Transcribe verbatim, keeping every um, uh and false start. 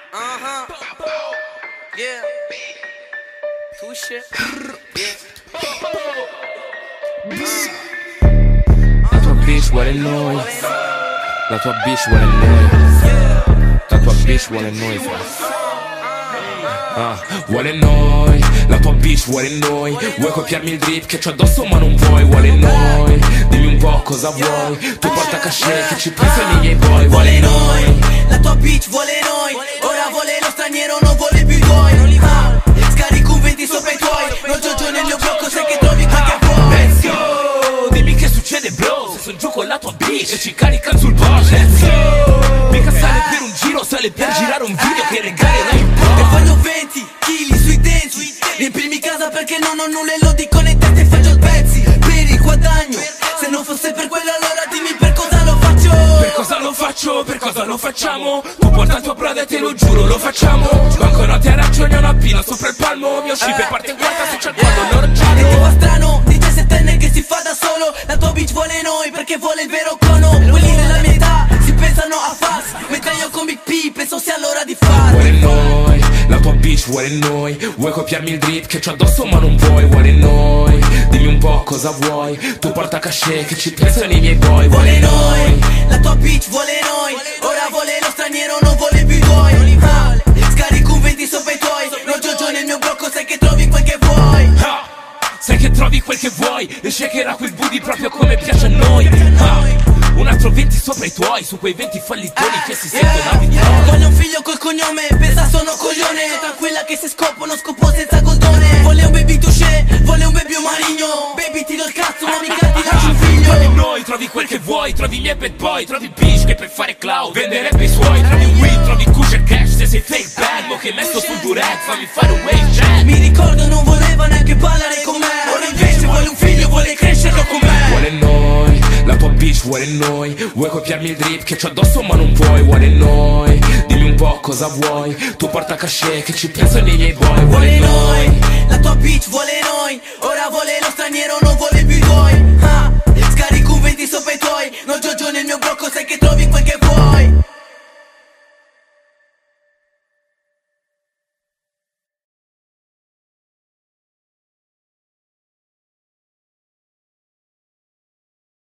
Uh-huh. Yeah. Touche. Yeah. La tua bitch vuole noi. La tua bitch vuole noi. La tua bitch vuole noi, fra. Ah, vuole noi, la tua bitch vuole noi. Vuoi copiarmi il drip che c'ho addosso ma non vuoi. Vuole noi, dimmi un po' cosa vuoi. Tu porta cachet che ci pensano i miei boy. Vuole noi, la tua bitch vuole noi. Ora vuole lo straniero, non vuole più i tuoi. Ah, scarico un venti sopra i tuoi. Non gioco nel mio blocco, sai che trovi quel che vuoi. let's go, dimmi che succede bro. Se son giù con la tua bitch e ci carica sul boss. Let's go, mica sale per un giro, sale per girare un video che regalerai un po'. E voglio venti chili sui denti. Riempirmi casa perché non ho nulla e lo dico nei testi e faccio pezzi. Per il guadagno, se non fosse per quello allora dimmi per cosa lo faccio. Per cosa lo faccio, per cosa lo facciamo. Tu porta il tuo brother e te lo giuro lo facciamo. Banconote arancioni e una pila sopra il palmo. Mio ship è parte in quarta se c'è il quadro E l'orangiano. ti fa strano, diciassettenne che si fa da solo. La tua bitch vuole noi perché vuole il vero cono. Quelli della mia età si pensano a fax, mentre io con Big P penso sia l'ora di fare. Vuole noi, la tua bitch vuole noi. Vuoi copiarmi il drip che c'ho addosso ma non vuoi. Vuole noi, dimmi un po' cosa vuoi. Tu porta cachet che ci pensano i miei boy. Vuole noi, la tua bitch vuole noi. Ora vuole lo straniero, non vuole più i tuoi. Ah, scarico un venti sopra i tuoi. Non gioco nel mio blocco, sai che trovi quel che vuoi. Ah, sai che trovi quel che vuoi. E shakerà quel booty proprio come piace a noi. Ah, un altro venti sopra i tuoi. Su quei venti fallitoni che si sentono a vittoria. Voglio un figlio col cognome, pensa sono coglione. Tranquilla che se scopo non scopo senza goldone. Vuole un baby touché, vuole un baby marigno. Baby ti do il cazzo ma mica ti lascio un figlio. Trovi noi, trovi quel che vuoi. Trovi i miei bad boy, trovi bitch che per fare cloud venderebbe i suoi. Trovi weed, trovi kush e cash. Se sei fake bad, mo che messo sul durex, fammi fare un wave check. Mi ricordo non voleva neanche ballare con me. Ora invece vuole un figlio, vuole crescerlo con me. Vuole noi, la tua bitch vuole noi. Vuoi copiarmi il drip che c'ho addosso ma non vuoi. Vuole noi, dimmi un po' cosa vuoi. Tu porta cachet che ci pensano i miei boy. Vuole noi,